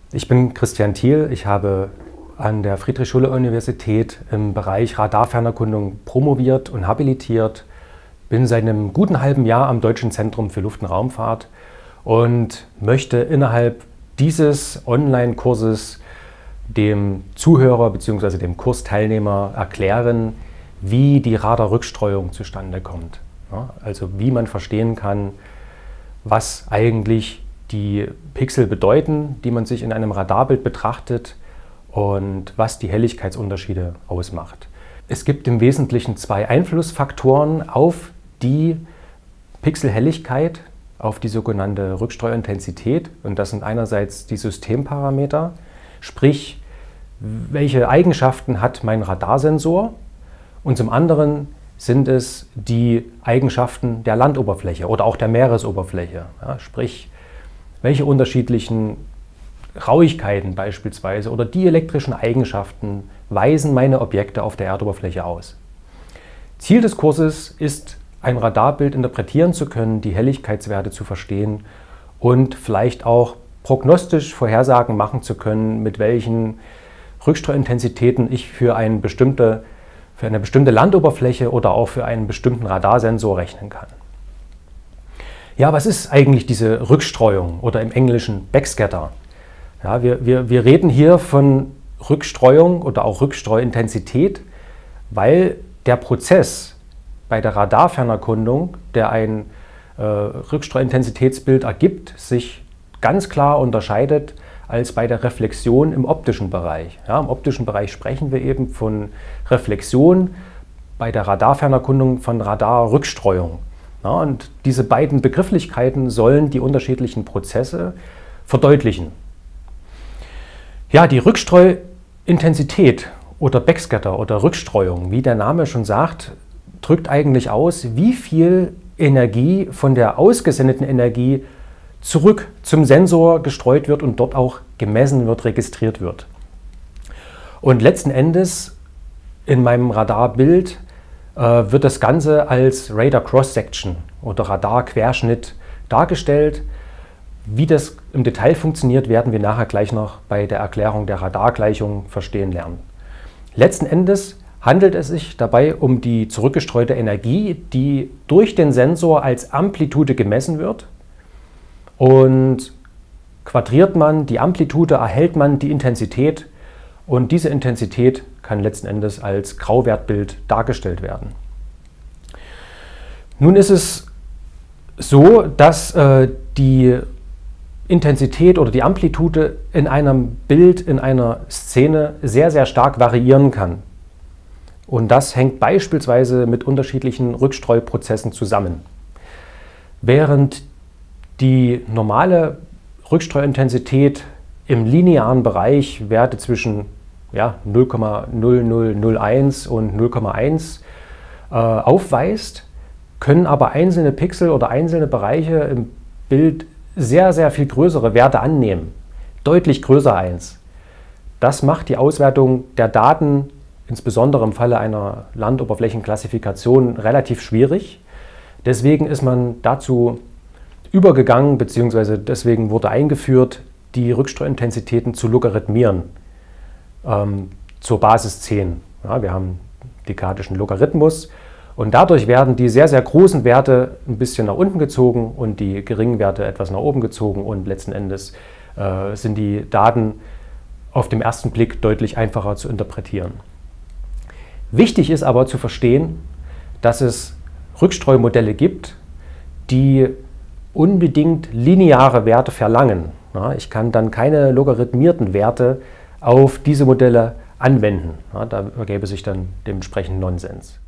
Ich bin Christian Thiel. Ich habe an der Friedrich-Schiller-Universität im Bereich Radarfernerkundung promoviert und habilitiert. Bin seit einem guten halben Jahr am Deutschen Zentrum für Luft- und Raumfahrt und möchte innerhalb dieses Online-Kurses dem Zuhörer bzw. dem Kursteilnehmer erklären, wie die Radarrückstreuung zustande kommt. Ja, also wie man verstehen kann, was eigentlich die Pixel bedeuten, die man sich in einem Radarbild betrachtet und was die Helligkeitsunterschiede ausmacht. Es gibt im Wesentlichen zwei Einflussfaktoren auf die Pixelhelligkeit, auf die sogenannte Rückstreuintensität. Und das sind einerseits die Systemparameter, sprich, welche Eigenschaften hat mein Radarsensor, und zum anderen sind es die Eigenschaften der Landoberfläche oder auch der Meeresoberfläche. Ja, sprich, welche unterschiedlichen Rauigkeiten beispielsweise oder dielektrischen Eigenschaften weisen meine Objekte auf der Erdoberfläche aus. Ziel des Kurses ist, ein Radarbild interpretieren zu können, die Helligkeitswerte zu verstehen und vielleicht auch prognostisch Vorhersagen machen zu können, mit welchen Rückstreuintensitäten ich für eine bestimmte Landoberfläche oder auch für einen bestimmten Radarsensor rechnen kann. Ja, was ist eigentlich diese Rückstreuung oder im Englischen Backscatter? Ja, wir reden hier von Rückstreuung oder auch Rückstreuintensität, weil der Prozess bei der Radarfernerkundung, der ein Rückstreuintensitätsbild ergibt, sich ganz klar unterscheidet als bei der Reflexion im optischen Bereich. Ja, im optischen Bereich sprechen wir eben von Reflexion, bei der Radarfernerkundung von Radarrückstreuung. Ja, und diese beiden Begrifflichkeiten sollen die unterschiedlichen Prozesse verdeutlichen. Ja, die Rückstreuintensität oder Backscatter oder Rückstreuung, wie der Name schon sagt, drückt eigentlich aus, wie viel Energie von der ausgesendeten Energie zurück zum Sensor gestreut wird und dort auch gemessen wird, registriert wird. Und letzten Endes in meinem Radarbild wird das Ganze als Radar Cross-Section oder Radarquerschnitt dargestellt. Wie das im Detail funktioniert, werden wir nachher gleich noch bei der Erklärung der Radargleichung verstehen lernen. Letzten Endes handelt es sich dabei um die zurückgestreute Energie, die durch den Sensor als Amplitude gemessen wird. Und quadriert man die Amplitude, erhält man die Intensität, und diese Intensität kann letzten Endes als Grauwertbild dargestellt werden. Nun ist es so, dass die Intensität oder die Amplitude in einem Bild, in einer Szene sehr, sehr stark variieren kann. Und das hängt beispielsweise mit unterschiedlichen Rückstreuprozessen zusammen. Während die normale Rückstreuintensität im linearen Bereich Werte zwischen 0,0001 und 0,1 aufweist, können aber einzelne Pixel oder einzelne Bereiche im Bild sehr, sehr viel größere Werte annehmen. Deutlich größer 1. Das macht die Auswertung der Daten, insbesondere im Falle einer Landoberflächenklassifikation, relativ schwierig. Deswegen ist man dazu übergegangen, bzw. deswegen wurde eingeführt, die Rückstreuintensitäten zu logarithmieren zur Basis 10. Ja, wir haben dekadischen Logarithmus und dadurch werden die sehr, sehr großen Werte ein bisschen nach unten gezogen und die geringen Werte etwas nach oben gezogen, und letzten Endes sind die Daten auf den ersten Blick deutlich einfacher zu interpretieren. Wichtig ist aber zu verstehen, dass es Rückstreumodelle gibt, die unbedingt lineare Werte verlangen. Ja, ich kann dann keine logarithmierten Werte auf diese Modelle anwenden. Ja, da ergäbe sich dann dementsprechend Nonsens.